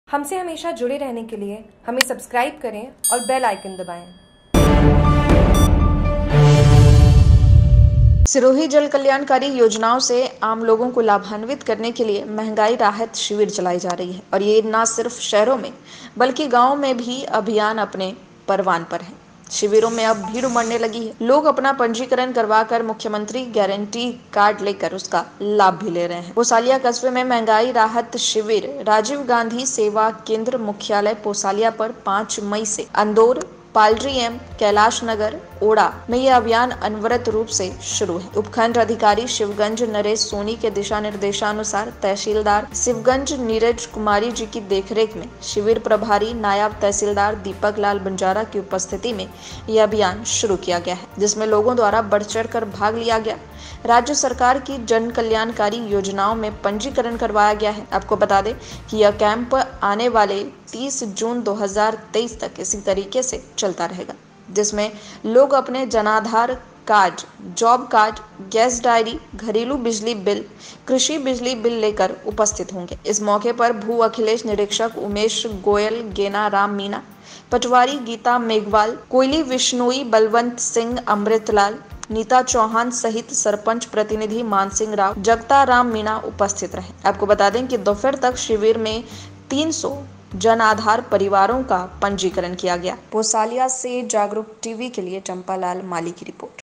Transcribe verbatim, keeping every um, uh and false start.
हमसे हमेशा जुड़े रहने के लिए हमें सब्सक्राइब करें और बेल आइकन दबाएं। सिरोही जल कल्याणकारी योजनाओं से आम लोगों को लाभान्वित करने के लिए महंगाई राहत शिविर चलाई जा रही है और ये न सिर्फ शहरों में बल्कि गांवों में भी अभियान अपने परवान पर है। शिविरों में अब भीड़ उमड़ने लगी है। लोग अपना पंजीकरण करवाकर मुख्यमंत्री गारंटी कार्ड लेकर उसका लाभ भी ले रहे हैं। पोसालिया कस्बे में महंगाई राहत शिविर राजीव गांधी सेवा केंद्र मुख्यालय पोसालिया पर पाँच मई से अंदौर, पालरी एम कैलाश नगर, ओड़ा में यह अभियान अनवरत रूप से शुरू है। उपखंड अधिकारी शिवगंज नरेश सोनी के दिशा निर्देशानुसार तहसीलदार शिवगंज नीरज कुमारी जी की देखरेख में शिविर प्रभारी नायब तहसीलदार दीपक लाल बंजारा की उपस्थिति में यह अभियान शुरू किया गया है, जिसमें लोगों द्वारा बढ़ चढ़ कर भाग लिया गया। राज्य सरकार की जन कल्याणकारी योजनाओं में पंजीकरण करवाया गया है। आपको बता दें कि यह कैंप आने वाले तीस जून दो हज़ार तेईस तक इसी तरीके से चलता रहेगा, जिसमें लोग अपने Jan Aadhaar card, job card, gas diary, घरेलू बिजली बिल, कृषि बिजली बिल लेकर उपस्थित होंगे। इस मौके पर भू अखिलेश निरीक्षक उमेश गोयल, गेना राम मीणा, पटवारी गीता मेघवाल, कोयली विश्नोई, बलवंत सिंह, अमृतलाल, नीता चौहान सहित सरपंच प्रतिनिधि मानसिंह राव, जगता राम मीणा उपस्थित रहे। आपको बता दें कि दोपहर तक शिविर में तीन सौ जन आधार परिवारों का पंजीकरण किया गया। पोसालिया से जागरूक टीवी के लिए चंपालाल माली की रिपोर्ट।